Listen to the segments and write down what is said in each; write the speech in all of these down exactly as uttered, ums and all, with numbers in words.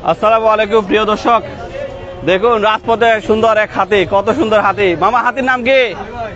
আসসালামু আলাইকুম প্রিয় দর্শক, দেখুন রাজপথে সুন্দর এক হাতি, কত সুন্দর হাতি। মামা, হাতির নাম কি?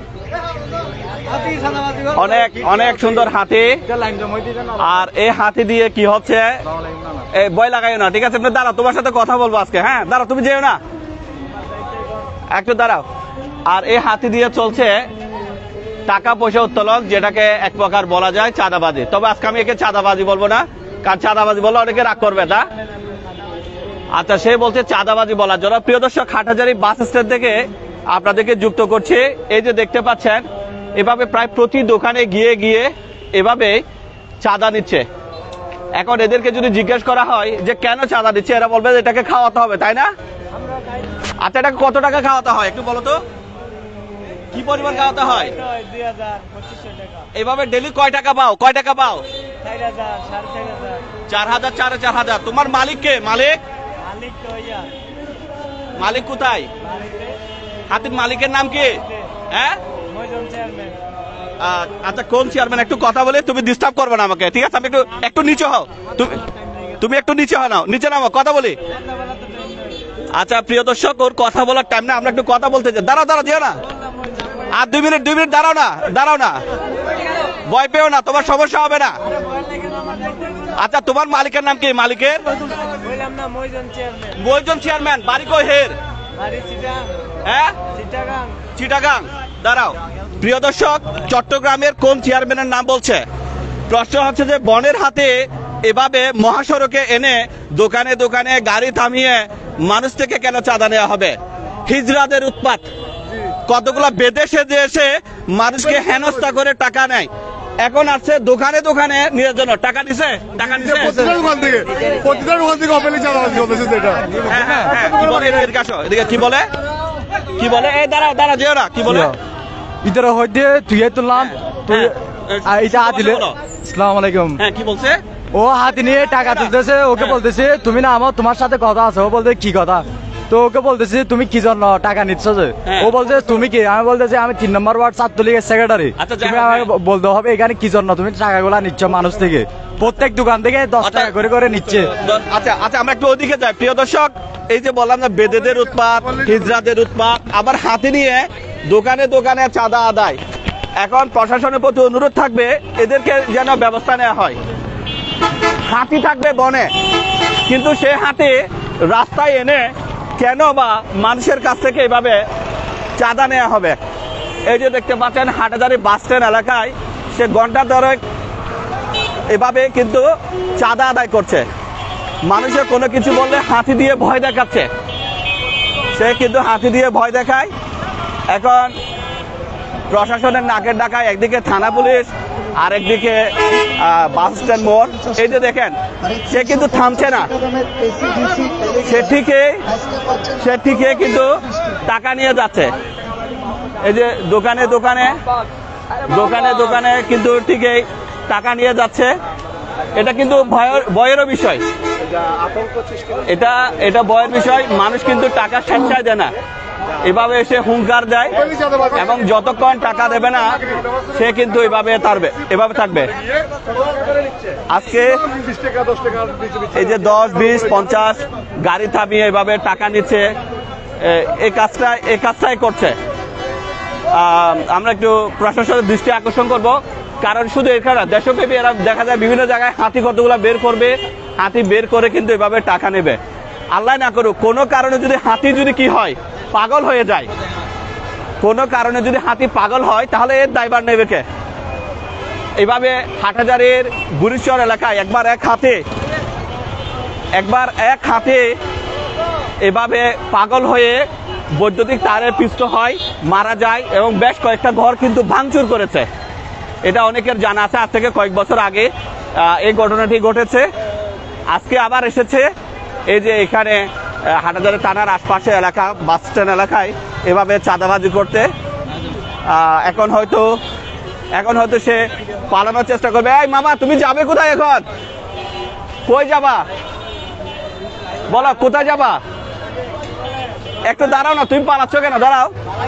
অনেক অনেক সুন্দর হাতি। আর এই হাতি দিয়ে কি হচ্ছে, এই ভয় লাগাইও না, ঠিক আছে? আপনি দাঁড়াও, তোমার সাথে কথা বলবো আজকে। হ্যাঁ দাঁড়াও, তুমি যেও না, একটু দাঁড়াও। আর এই হাতি দিয়ে চলছে টাকা পয়সা উত্তোলন, যেটাকে এক প্রকার বলা যায় চাঁদাবাজি। তবে আজকে আমি একে চাঁদাবাজি বলবো না, কারণ চাঁদাবাজি বললে অনেকে রাগ করবে। তা আচ্ছা, সে বলছে চাঁদাবাজি বলার জন্য। প্রিয় দর্শক, হাটহাজারী বাস স্ট্যান্ড থেকে আপনাদেরকে যুক্ত করছি। এই যে দেখতে পাচ্ছেন, এভাবে প্রায় প্রতি দোকানে গিয়ে গিয়ে এভাবে চাঁদা নিচ্ছে। এখন এদেরকে যদি জিজ্ঞেস করা হয় যে কেন চাঁদা দিচ্ছে, এরা বলবে এটাকে খাওয়াতে হবে, তাই না? আচ্ছা, এটাকে কত টাকা খাওয়াতে হয় একটু বলো তো, কি পরিমাণ খাওয়াতে হয়? এভাবে ডেলি কয় টাকা পাও? কয় টাকা পাও? চার হাজার চারে চার হাজার। তোমার মালিক কে? মালিক মালিক কোথায়? হাতির মালিকের নাম কি? হ্যাঁ, আচ্ছা, কোন চেয়ারম্যান? একটু কথা বলে, তুমি ডিস্টার্ব করবে না আমাকে, ঠিক আছে? আমি একটু একটু নিচে হও, তুমি তুমি একটু নিচে হও, নাও নিচে নামো, কথা বলি। আচ্ছা প্রিয় দর্শক, ওর কথা বলার টাইম না, আমরা একটু কথা বলতে চাই। দাঁড়াও দাঁড়াও, যেও না, আর দুই মিনিট দুই মিনিট দাঁড়াও না, দাঁড়াও না, ভয় পেও না, তোমার সমস্যা হবে না। আচ্ছা, তোমার মালিকের নাম কি? মালিকের মইজন চেয়ারম্যান, বাড়ি কই হের? হ্যাঁ, চিটাগাং। দাঁড়াও প্রিয় দর্শক, চট্টগ্রামের কোন চেয়ারম্যানের নাম বলছে? প্রশ্ন হচ্ছে যে বনের হাতে এভাবে মহাসড়কে এনে দোকানে দোকানে গাড়ি থামিয়ে মানুষ থেকে কেন চাঁদা নেওয়া হবে? হিজড়াদের উৎপাত, কতগুলো বিদেশে যে এসে মানুষকে হেনস্থা করে টাকা নেয়, এখন আসছে দোকানে দোকানে নিয়ে জন্য টাকা দিছে, টাকা দিছে প্রতিটা দোকান থেকে, প্রতিটা দোকান থেকে অপেলি চাঁদাবাজি হচ্ছে এটা। হ্যাঁ হ্যাঁ, কি বলে এদিকে আসো, এদিকে কি বলে, কি বলে? এই দাঁড়াও দাঁড়াও, যেও না, কি বলে? ইতার হইতে তুই তুললাম, তুই এইটা দিলে। আসসালামু আলাইকুম। হ্যাঁ, কি বলছে? ও হাতি নিয়ে টাকা তুলতেছে, ওকে বলতেছে তুমি না আমার তোমার সাথে কথা আছে। ও বলতে কি কথা? তো ওকে বলতেছি তুমি কি জন্য টাকা নিচ্ছ যে? ও বলছে তুমি কি? আমি বলতেছি আমি তিন নম্বর ওয়ার্ড ছাত্রলীগের সেক্রেটারি। তুমি আমাকে বলতে হবে এখানে কি জন্য তুমি টাকাগুলা নিচ্ছ মানুষ থেকে, প্রত্যেক দোকান থেকে দশ টাকা করে করে নিচ্ছে। আচ্ছা আচ্ছা, আমরা একটু ওদিকে যাই। প্রিয় দর্শক, এই যে বললাম না, বেদেদের উৎপাত, হিজড়াদের উৎপাত, আবার হাতি নিয়ে দোকানে দোকানে চাঁদা আদায়। এখন প্রশাসনের প্রতি অনুরোধ থাকবে এদেরকে যেন ব্যবস্থা নেওয়া হয়। হাতি থাকবে বনে, কিন্তু সে হাতি রাস্তায় এনে কেন বা মানুষের কাছ থেকে এভাবে চাঁদা নেওয়া হবে? এই যে দেখতে পাচ্ছেন হাটহাজারী বাস স্ট্যান্ড এলাকায় সে ঘন্টা ধরে এভাবে কিন্তু চাঁদা আদায় করছে। মানুষের কোনো কিছু বললে হাতি দিয়ে ভয় দেখাচ্ছে, সে কিন্তু হাতি দিয়ে ভয় দেখায়। এখন প্রশাসনের নাকের ডাকায় একদিকে থানা পুলিশ, আর একদিকে বাস স্ট্যান্ড মোড়। এই যে দেখেন, সে কিন্তু থামছে না, সে ঠিকই সে ঠিকই কিন্তু টাকা নিয়ে যাচ্ছে। এই যে দোকানে দোকানে দোকানে দোকানে কিন্তু ঠিকই টাকা নিয়ে যাচ্ছে। এটা কিন্তু ভয়ের ভয়েরও বিষয়, এটা এটা ভয়ের বিষয়। মানুষ কিন্তু টাকা স্বেচ্ছায় দেয় না, এভাবে এসে হুঙ্কার দেয়, এবং যতক্ষণ টাকা দেবে না সে কিন্তু এভাবে থাকবে এভাবে থাকবে আজকে এই যে দশ বিশ পঞ্চাশ গাড়ি থামিয়ে এভাবে টাকা নিচ্ছে, এই কাজটা এই কাজটাই করছে। আমরা একটু প্রশাসনের দৃষ্টি আকর্ষণ করব, কারণ শুধু এখানে দেশব্যাপী এরা দেখা যায় বিভিন্ন জায়গায় হাতি কতগুলো বের করবে, হাতি বের করে কিন্তু এভাবে টাকা নেবে। আল্লাহ না করুক কোনো কারণে যদি হাতি যদি কি হয় পাগল হয়ে যায়, কোনো কারণে যদি হাতি পাগল হয়, তাহলে এর দায়ভার নেবে কে? এইভাবে হাটহাজারীর গুরিশ্বর এলাকায় একবার এক হাতি একবার এক হাতি এভাবে পাগল হয়ে বৈদ্যুতিক তারের পিষ্ট হয়, মারা যায়, এবং বেশ কয়েকটা ঘর কিন্তু ভাঙচুর করেছে। এটা অনেকের জানা আছে, আজ থেকে কয়েক বছর আগে এই ঘটনাটি ঘটেছে। আজকে আবার এসেছে এই যে এখানে হাটহাজারী থানার আশপাশে এলাকা বাস স্ট্যান্ড এলাকায় এভাবে চাঁদাবাজি করতে। এখন হয়তো এখন হয়তো সে পালানোর চেষ্টা করবে। এই মামা, তুমি যাবে কোথায় এখন? কই যাবা বলো, কোথায় যাবা? একটু দাঁড়াও না, তুমি পালাচ্ছ কেন? দাঁড়াও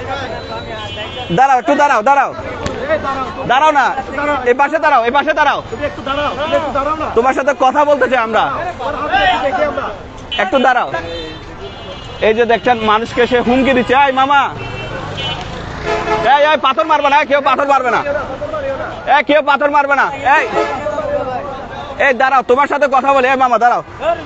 দাঁড়াও একটু দাঁড়াও দাঁড়াও দাঁড়াও না, এই পাশে দাঁড়াও, এই পাশে দাঁড়াও, তোমার সাথে কথা বলতে চাই আমরা। একটু দাঁড়াও। এই যে দেখছেন মানুষকে সে হুমকি দিচ্ছে, এই মামা এই এই পাথর মারবে না, কেউ পাথর মারবে না, এই কেউ পাথর মারবে না, এই এই দাঁড়াও তোমার সাথে কথা বলি, এই মামা দাঁড়াও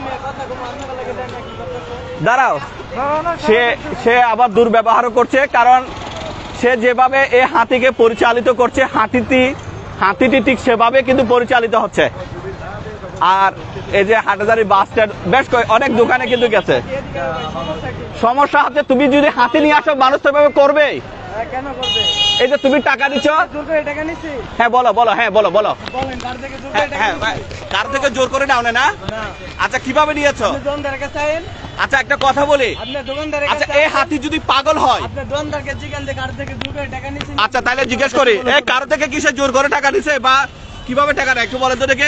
দাঁড়াও। সে সে আবার দুর্ব্যবহারও করছে, কারণ সে যেভাবে এই হাতিকে পরিচালিত করছে, হাতিটি হাতিটি ঠিক সেভাবে কিন্তু পরিচালিত হচ্ছে। আর এই যে হাটাজারি বাস স্ট্যান্ড বেশ কয়েক অনেক দোকানে কিন্তু গেছে। সমস্যা হচ্ছে তুমি যদি হাতি নিয়ে আসো মানুষ তো এভাবে করবেই। এই যে তুমি টাকা দিচ্ছ, হ্যাঁ বলো বলো, হ্যাঁ বলো বলো, হ্যাঁ কার থেকে জোর করে নাও না? আচ্ছা কিভাবে নিয়েছো? আচ্ছা একটা কথা বলি, আচ্ছা এই হাতি যদি পাগল হয়, আচ্ছা তাহলে জিজ্ঞেস করি, এই কার থেকে কিসে জোর করে টাকা দিছে বা কিভাবে টাকা নেয় একটু বলেন তো দেখে।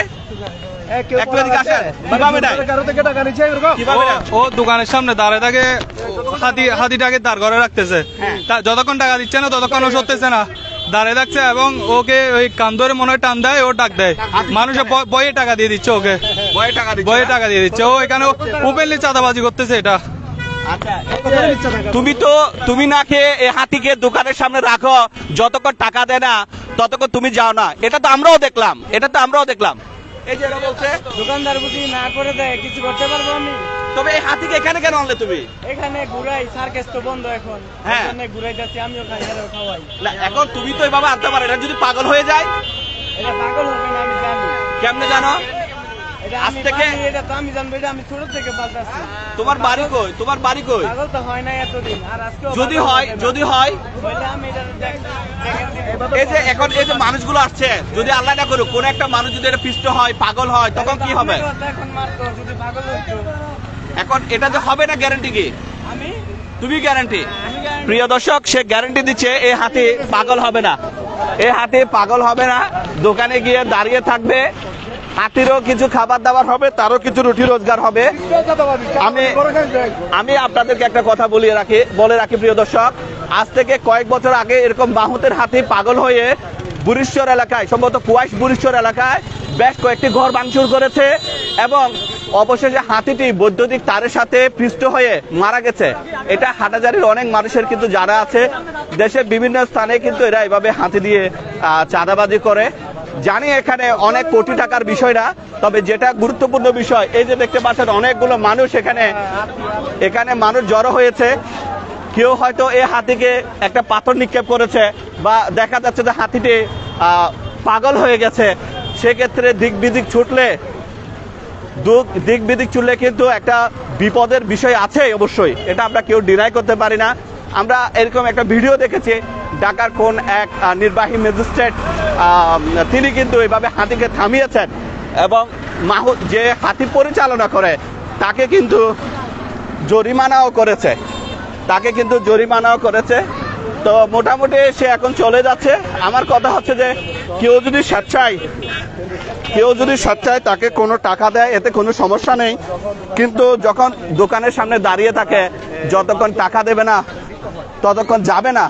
ও দোকানের সামনে দাঁড়িয়ে থাকে, হাতি হাতিটাকে দাঁড় করে রাখতেছে, যতক্ষণ টাকা দিচ্ছে না ততক্ষণ ও সরতেছে না, দাঁড়িয়ে থাকছে এবং ওকে ওই কান ধরে মনে হয় টান দেয়, ও ডাক দেয়, মানুষের বয়ে টাকা দিয়ে দিচ্ছে, ওকে বয়ে টাকা বয়ে টাকা দিয়ে দিচ্ছে, ও এখানে ওপেনলি চাঁদাবাজি করতেছে এটা। তুমি তো তুমি না খেয়ে এই হাতিকে দোকানের সামনে রাখো, যতক্ষণ টাকা দেয় না ততক্ষণ তুমি যাও না, এটা তো আমরাও দেখলাম, এটা তো আমরাও দেখলাম। এই যে এরা বলছে দোকানদার বুঝি না করে দেয়, কিছু করতে পারবো আমি? তবে এই হাতিকে এখানে কেন আনলে তুমি? এখানে ঘুরাই, সার্কাস তো বন্ধ এখন, হ্যাঁ ঘুরাই যাচ্ছি, আমিও খাই এরাও খাওয়াই। না এখন তুমি তো এভাবে আনতে পারো, এটা যদি পাগল হয়ে যায়? এটা পাগল হবে না আমি জানি। কেমনে জানো? এটা আজ আমি থেকে পালি, এটা তো আমি জানবো, এটা আমি ছোট থেকে পাল্টাচ্ছি। তোমার বাড়ি কই? তোমার বাড়ি কই? পাগল তো হয় না এতদিন, আর আজকে যদি হয়, যদি হয় আমি এটা এই যে এখন এই যে মানুষগুলো আসছে, যদি আল্লাহ না করুক কোন একটা মানুষ যদি এটা পিষ্ট হয়, পাগল হয়, তখন কি হবে? এখন মারতো যদি পাগল হইতো। এখন এটা যে হবে না গ্যারান্টি কি? আমি তুমি গ্যারান্টি? প্রিয় দর্শক, সে গ্যারান্টি দিচ্ছে এই হাতি পাগল হবে না, এই হাতি পাগল হবে না, দোকানে গিয়ে দাঁড়িয়ে থাকবে, হাতিরও কিছু খাবার দাবার হবে, তারও কিছু রুটি রোজগার হবে। আমি আমি আপনাদেরকে একটা কথা বলিয়ে রাখি বলে রাখি প্রিয় দর্শক, আজ থেকে কয়েক বছর আগে এরকম বাহুতের হাতি পাগল হয়ে বুড়িশ্বর এলাকায়, সম্ভবত কুয়াইশ বুড়িশ্বর এলাকায় বেশ কয়েকটি ঘর ভাঙচুর করেছে এবং অবশেষে হাতিটি বৈদ্যুতিক তারের সাথে পৃষ্ঠ হয়ে মারা গেছে। এটা হাটাজারির অনেক মানুষের কিন্তু যারা আছে দেশের বিভিন্ন স্থানে কিন্তু এরা এভাবে হাতি দিয়ে চাঁদাবাজি করে। জানি এখানে অনেক কোটি টাকার বিষয় না, তবে যেটা গুরুত্বপূর্ণ বিষয়, এই যে দেখতে পাচ্ছেন অনেকগুলো মানুষ এখানে এখানে মানুষ জড়ো হয়েছে। কেউ হয়তো এই হাতিকে একটা পাথর নিক্ষেপ করেছে বা দেখা যাচ্ছে যে হাতিটি পাগল হয়ে গেছে, সেক্ষেত্রে দিক বিদিক ছুটলে দিক বিদিক ছুটলে কিন্তু একটা বিপদের বিষয় আছে অবশ্যই, এটা আমরা কেউ ডিনাই করতে পারি না। আমরা এরকম একটা ভিডিও দেখেছি, ঢাকার কোন এক নির্বাহী ম্যাজিস্ট্রেট তিনি কিন্তু এইভাবে হাতিকে থামিয়েছেন এবং মাহু যে হাতি পরিচালনা করে তাকে কিন্তু জরিমানাও করেছে তাকে কিন্তু জরিমানাও করেছে তো মোটামুটি সে এখন চলে যাচ্ছে। আমার কথা হচ্ছে যে কেউ যদি স্বেচ্ছায় কেউ যদি স্বেচ্ছায় তাকে কোনো টাকা দেয় এতে কোনো সমস্যা নেই, কিন্তু যখন দোকানের সামনে দাঁড়িয়ে থাকে যতক্ষণ টাকা দেবে না ততক্ষণ যাবে না,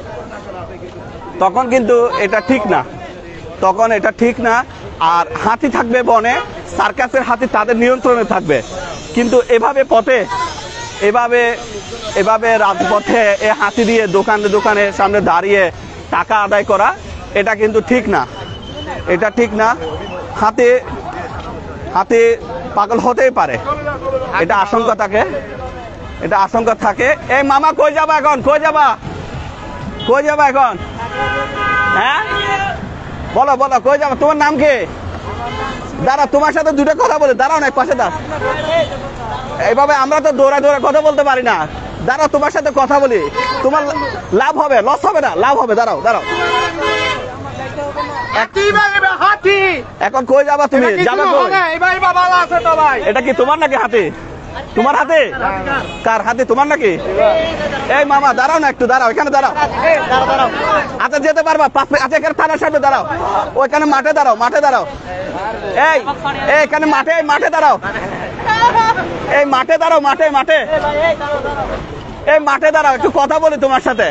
তখন কিন্তু এটা ঠিক না, তখন এটা ঠিক না। আর হাতি থাকবে বনে, সার্কাসের হাতি তাদের নিয়ন্ত্রণে থাকবে, কিন্তু এভাবে পথে এভাবে এভাবে রাজপথে এ হাতি দিয়ে দোকানে দোকানে সামনে দাঁড়িয়ে টাকা আদায় করা এটা কিন্তু ঠিক না, এটা ঠিক না। হাতি হাতি পাগল হতেই পারে, এটা আশঙ্কা থাকে, এটা আশঙ্কা থাকে। এই মামা কই যাবা এখন? কই যাবা? কই যাবা এখন? হ্যাঁ বলো বলো কই যাবা? তোমার নাম কি? দাঁড়া, তোমার সাথে দুটো কথা বলে দাঁড়াও না, পাশে দাও। এইভাবে আমরা তো দৌড়া দৌড়া কথা বলতে পারি না, দাঁড়াও তোমার সাথে কথা বলি, তোমার লাভ হবে, লস হবে না, লাভ হবে। দাঁড়াও দাঁড়াও, এখন কই যাবা তুমি? যাবে কই? এটা কি তোমার নাকি হাতি? তোমার হাতে? কার হাতে? তোমার নাকি? এই মামা দাঁড়াও না একটু, দাঁড়াও এখানে দাঁড়াও। আচ্ছা যেতে পারবা? আচ্ছা এখানে থানার সামনে দাঁড়াও, ওইখানে মাঠে দাঁড়াও, মাঠে দাঁড়াও। এই এখানে মাঠে মাঠে দাঁড়াও, এই মাঠে দাঁড়াও, মাঠে মাঠে এই মাঠে দাঁড়াও, একটু কথা বলি তোমার সাথে।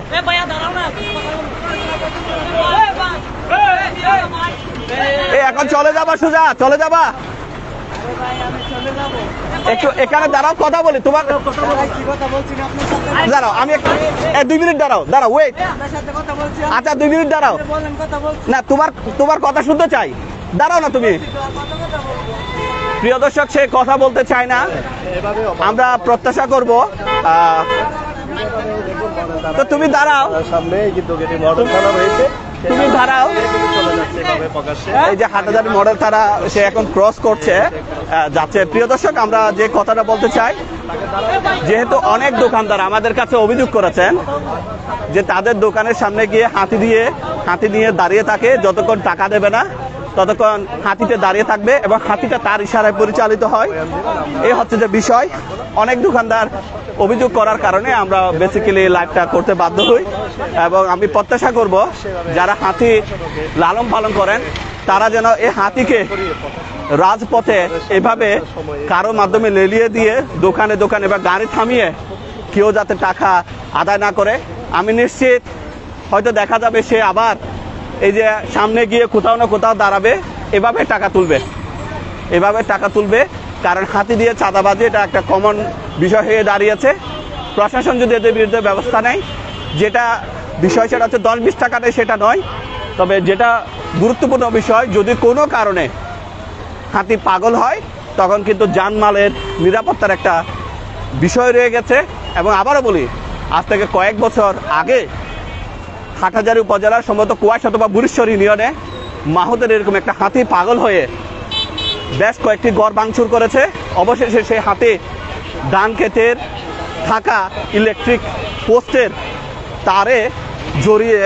এই এখন চলে যাবা? সুজা চলে যাবা? একটু এখানে দাঁড়াও, কথা বলি। তোমার কি কথা বলছি না আপনার সাথে? দাঁড়াও, আমি একটু এ, দুই মিনিট দাঁড়াও, দাঁড়াও, ওয়েট। আপনার সাথে কথা বলছি। আচ্ছা দুই মিনিট দাঁড়াও। বলেন কথা বলছি। না, তোমার তোমার কথা শুনতে চাই, দাঁড়াও না তুমি। কথা কথা বলবো। প্রিয় দর্শক, সে কথা বলতে চায় না। আমরা প্রত্যাশা করব আহ, তো তুমি দাঁড়াও, সামনে কিন্তু গেটে মডেল থানা রয়েছে, তুমি দাঁড়াও। চলে যাচ্ছে এভাবে প্রকাশ্যে। এই যে হাটাজারি মডেল তারা সে এখন ক্রস করছে, আহ, যাচ্ছে। প্রিয় দর্শক, আমরা যে কথাটা বলতে চাই, যেহেতু অনেক দোকানদার আমাদের কাছে অভিযোগ করেছেন যে তাদের দোকানের সামনে গিয়ে হাতি দিয়ে হাতি নিয়ে দাঁড়িয়ে থাকে, যতক্ষণ টাকা দেবে না ততক্ষণ হাতিতে দাঁড়িয়ে থাকবে এবং হাতিটা তার ইশারায় পরিচালিত হয়। এই হচ্ছে যে বিষয়। অনেক দোকানদার অভিযোগ করার কারণে আমরা বেসিক্যালি লাইভটা করতে বাধ্য হই এবং আমি প্রত্যাশা করব যারা হাতি লালন পালন করেন তারা যেন এই হাতিকে রাজপথে এভাবে কারো মাধ্যমে লেলিয়ে দিয়ে দোকানে দোকানে বা গাড়ি থামিয়ে কেউ যাতে টাকা আদায় না করে। আমি নিশ্চিত হয়তো দেখা যাবে সে আবার এই যে সামনে গিয়ে কোথাও না কোথাও দাঁড়াবে, এভাবে টাকা তুলবে, এভাবে টাকা তুলবে। কারণ হাতি দিয়ে চাঁদাবাজি এটা একটা কমন বিষয় হয়ে দাঁড়িয়েছে। প্রশাসন যদি এদের বিরুদ্ধে ব্যবস্থা নেয়, যেটা বিষয় সেটা হচ্ছে দশ বিশ টাকা নেই সেটা নয়, তবে যেটা গুরুত্বপূর্ণ বিষয়, যদি কোনো কারণে হাতি পাগল হয় তখন কিন্তু জানমালের নিরাপত্তার একটা বিষয় রয়ে গেছে। এবং আবারও বলি, আজ থেকে কয়েক বছর আগে হাটহাজারী উপজেলার সম্ভবত কুয়াশ অথবা বুড়িশ্বর ইউনিয়নে মাহুদের এরকম একটা হাতি পাগল হয়ে বেশ কয়েকটি ঘর ভাঙচুর করেছে। অবশেষে সেই হাতি ধান ক্ষেতের থাকা ইলেকট্রিক পোস্টের তারে জড়িয়ে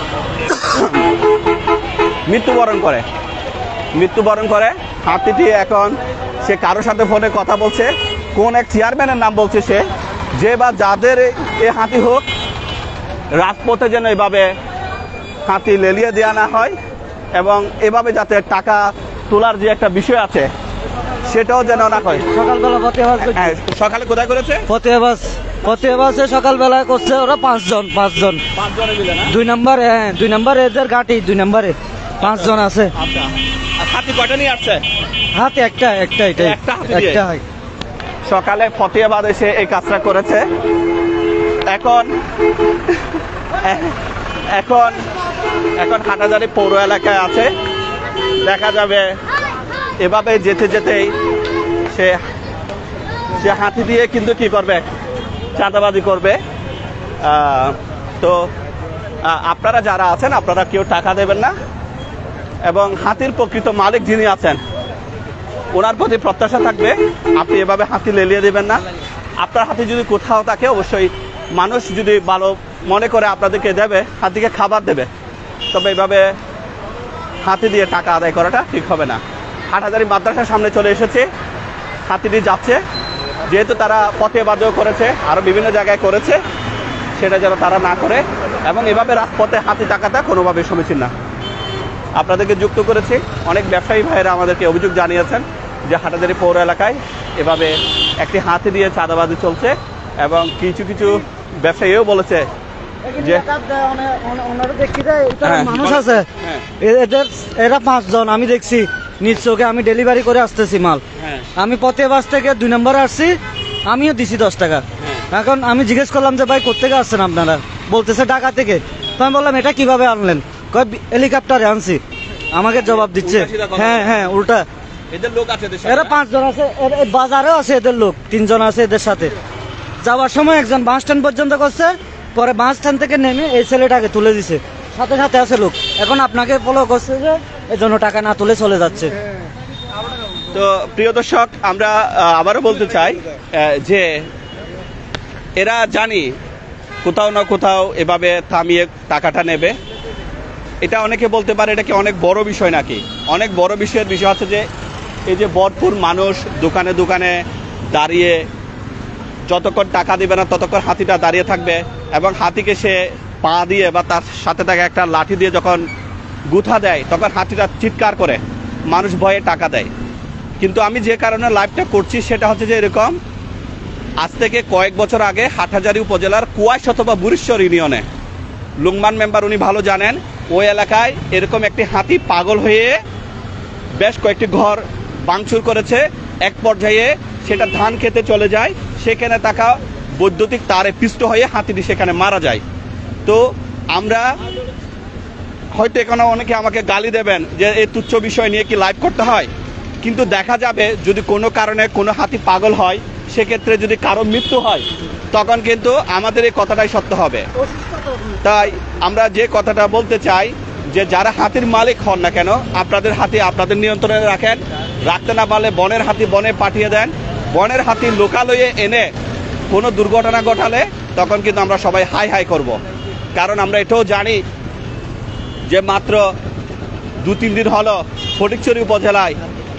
মৃত্যুবরণ করে মৃত্যুবরণ করে হাতিটি এখন সে কারোর সাথে ফোনে কথা বলছে, কোন এক চেয়ারম্যানের নাম বলছে সে, যে বা যাদের এ হাতি হোক রাজপথে যেন এভাবে হাতি লেলিয়ে দেওয়া না হয় এবং এভাবে যাতে টাকা তোলার যে একটা বিষয় আছে সেটাও যেন না হয়। সকালবেলা ফতেহাবাজ হ্যাঁ, সকালে কোথায় করেছে? ফতেহাবাজ ফতেহাবাজে সকালবেলায় করছে ওরা পাঁচজন পাঁচজন পাঁচজনে মিলে না? দুই নম্বর হ্যাঁ দুই নম্বর এদের ঘাটি দুই নম্বরে পাঁচজন আছে। আচ্ছা, আর হাতি কয়টা নিয়ে আসছে? হাতে একটা একটা এটাই একটা হাতি দিয়ে? একটা হয়। সকালে ফতেহাবাদ এসে এই কাজটা করেছে। এখন এখন এখন হাটাজারি পৌর এলাকায় আছে। দেখা যাবে এভাবে যেতে যেতেই সে সে হাতি দিয়ে কিন্তু কি করবে, চাঁদাবাজি করবে। আহ, তো আহ, আপনারা যারা আছেন আপনারা কেউ টাকা দেবেন না এবং হাতির প্রকৃত মালিক যিনি আছেন ওনার প্রতি প্রত্যাশা থাকবে আপনি এভাবে হাতি লেলিয়ে দেবেন না। আপনার হাতি যদি কোথাও থাকে অবশ্যই মানুষ যদি ভালো মনে করে আপনাদেরকে দেবে, হাতিকে খাবার দেবে, তবে এভাবে হাতি দিয়ে টাকা আদায় করাটা ঠিক হবে না। হাটহাজারী মাদ্রাসার সামনে চলে এসেছে, হাতিটি যাচ্ছে। যেহেতু তারা পথে বাদেও করেছে, আরও বিভিন্ন জায়গায় করেছে, সেটা যেন তারা না করে এবং এভাবে রাজপথে হাতি টাকাটা কোনোভাবে সমীচীন না। আপনাদেরকে যুক্ত করেছি। অনেক ব্যবসায়ী ভাইয়েরা আমাদেরকে অভিযোগ জানিয়েছেন যে হাটহাজারী পৌর এলাকায় এভাবে একটি হাতি দিয়ে চাঁদাবাজি চলছে এবং কিছু কিছু ব্যবসায়ীও বলেছে যে ওনারা দেখি যে এটা হ্যাঁ, মানুষ বলেন। আছে হ্যাঁ। এ- এদের এরা পাঁচজন আমি দেখছি নিজ চোখে, আমি ডেলিভারি করে আসতেছি মাল। হ্যাঁ। আমি পথে বাস থেকে দুই নম্বরে আসছি, আমিও দিছি দশ টাকা। এখন আমি জিজ্ঞেস করলাম যে ভাই কোথেকে আসছেন আপনারা, বলতেছে ঢাকা থেকে। তো আমি বললাম এটা কিভাবে আনলেন, কয় হেলিকপ্টারে আনছি। আমাকে জবাব দিচ্ছে উল্টা-সিধা কথা হ্যাঁ বলে। হ্যাঁ উল্টা। এদের লোক আছে দেশে? এরা পাঁচজন আছে, এর- এই বাজারেও আছে এদের লোক, তিনজন আছে এদের সাথে। যাওয়ার সময় একজন বাস স্ট্যান্ড পর্যন্ত করছে, পরে বাস স্ট্যান্ড থেকে নেমে এই ছেলেটাকে তুলে দিছে, সাথে সাথে আছে লোক। এখন আপনাকে ফলো করছে যে এই জন্য টাকা না তুলে চলে যাচ্ছে। তো প্রিয় দর্শক, আমরা আহ, আবারও বলতে চাই আহ, যে এরা জানি কোথাও না কোথাও এভাবে থামিয়ে টাকাটা নেবে। এটা অনেকে বলতে পারে এটা কি অনেক বড় বিষয় নাকি? অনেক বড় বিষয়ের বিষয় হচ্ছে যে এই যে ভরপুর মানুষ দোকানে দোকানে দাঁড়িয়ে যতক্ষণ টাকা দিবে না ততক্ষণ হাতিটা দাঁড়িয়ে থাকবে এবং হাতিকে সে পা দিয়ে বা তার সাথে থাকা একটা লাঠি দিয়ে যখন গুথা দেয় তখন হাতিটা চিৎকার করে, মানুষ ভয়ে টাকা দেয়। কিন্তু আমি যে কারণে লাইভটা করছি সেটা হচ্ছে যে এরকম, আজ থেকে কয়েক বছর আগে হাটহাজারী উপজেলার কুয়াশ অথবা বুড়িশ্বর ইউনিয়নে লুংমান মেম্বার উনি ভালো জানেন, ওই এলাকায় এরকম একটি হাতি পাগল হয়ে বেশ কয়েকটি ঘর ভাঙচুর করেছে। এক পর্যায়ে সেটা ধান খেতে চলে যায়, সেখানে থাকা বৈদ্যুতিক তারে পিষ্ট হয়ে হাতিটি সেখানে মারা যায়। তো আমরা হয়তো এখানে অনেকে আমাকে গালি দেবেন যে এই তুচ্ছ বিষয় নিয়ে কি লাইভ করতে হয়, কিন্তু দেখা যাবে যদি কোনো কারণে কোনো হাতি পাগল হয়, সেক্ষেত্রে যদি কারো মৃত্যু হয়, তখন কিন্তু আমাদের এই কথাটাই সত্য হবে। তাই আমরা যে কথাটা বলতে চাই যে যারা হাতির মালিক হন না কেন, আপনাদের হাতি আপনাদের নিয়ন্ত্রণে রাখেন, রাখতে না পারলে বনের হাতি বনে পাঠিয়ে দেন। বনের হাতি লোকালয়ে এনে কোনো দুর্ঘটনা ঘটালে তখন কিন্তু আমরা সবাই হাই হাই করব। কারণ আমরা এটাও জানি যে মাত্র দু তিন দিন হলো ফটিকছড়ি উপজেলায়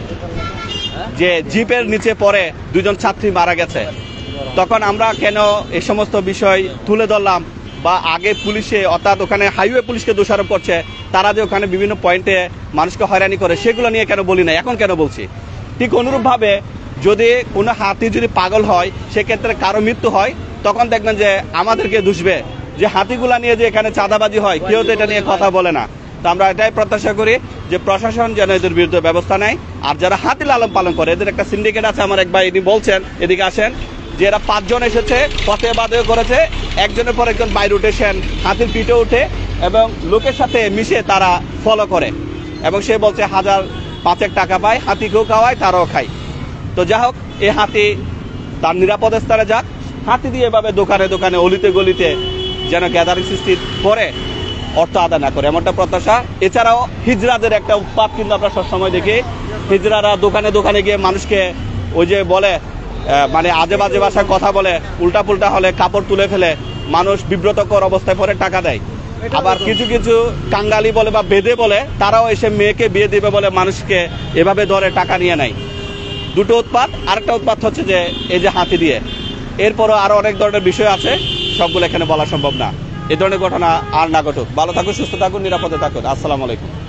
যে জিপের নিচে পড়ে দুজন ছাত্রী মারা গেছে। তখন আমরা কেন এই সমস্ত বিষয় তুলে ধরলাম, বা আগে পুলিশে অর্থাৎ ওখানে হাইওয়ে পুলিশকে দোষারোপ করছে, তারা যে ওখানে বিভিন্ন পয়েন্টে মানুষকে হয়রানি করে, সেগুলো নিয়ে কেন বলি না, এখন কেন বলছি? ঠিক অনুরূপভাবে যদি কোনো হাতি যদি পাগল হয়, সেক্ষেত্রে কারো মৃত্যু হয়, তখন দেখবেন যে আমাদেরকে দুষবে যে হাতিগুলা নিয়ে যে এখানে চাঁদাবাজি হয়, কেউ তো এটা নিয়ে কথা বলে না। তো আমরা এটাই প্রত্যাশা করি যে প্রশাসন যেন এদের বিরুদ্ধে ব্যবস্থা নেয়। আর যারা হাতি লালন পালন করে, এদের একটা সিন্ডিকেট আছে। আমার এক ভাই ইনি বলছেন, এদিকে আসেন, যে এরা পাঁচজন এসেছে, পথে বাদে করেছে, একজনের পর একজন বাইরে উঠেছেন, হাতির পিঠে উঠে এবং লোকের সাথে মিশে তারা ফলো করে, এবং সে বলছে হাজার পাঁচেক টাকা পায়, হাতিকেও খাওয়ায়, তারাও খায়। তো যাই হোক, এই হাতি তার নিরাপদ স্থানে যাক। হাতি দিয়ে এভাবে দোকানে দোকানে অলিতে গলিতে যেন গ্যাদারিং সৃষ্টি করে অর্থ আদায় না করে, এমনটা প্রত্যাশা। এছাড়াও হিজড়াদের একটা উৎপাত কিন্তু আমরা সবসময় দেখি। হিজড়ারা দোকানে দোকানে গিয়ে মানুষকে ওই যে বলে মানে আজে বাজে ভাষায় কথা বলে, উল্টা পুল্টা হলে কাপড় তুলে ফেলে, মানুষ বিব্রতকর অবস্থায় পরে টাকা দেয়। আবার কিছু কিছু কাঙ্গালি বলে বা বেদে বলে, তারাও এসে মেয়েকে বিয়ে দিবে বলে মানুষকে এভাবে ধরে টাকা নিয়ে নেয়। দুটো উৎপাত। আরেকটা উৎপাত হচ্ছে যে এই যে হাতি দিয়ে, এরপরও আরো অনেক ধরনের বিষয় আছে, সবগুলো এখানে বলা সম্ভব না। এই ধরনের ঘটনা আর না ঘটুক। ভালো থাকুন, সুস্থ থাকুন, নিরাপদে থাকুন। আসসালামু আলাইকুম।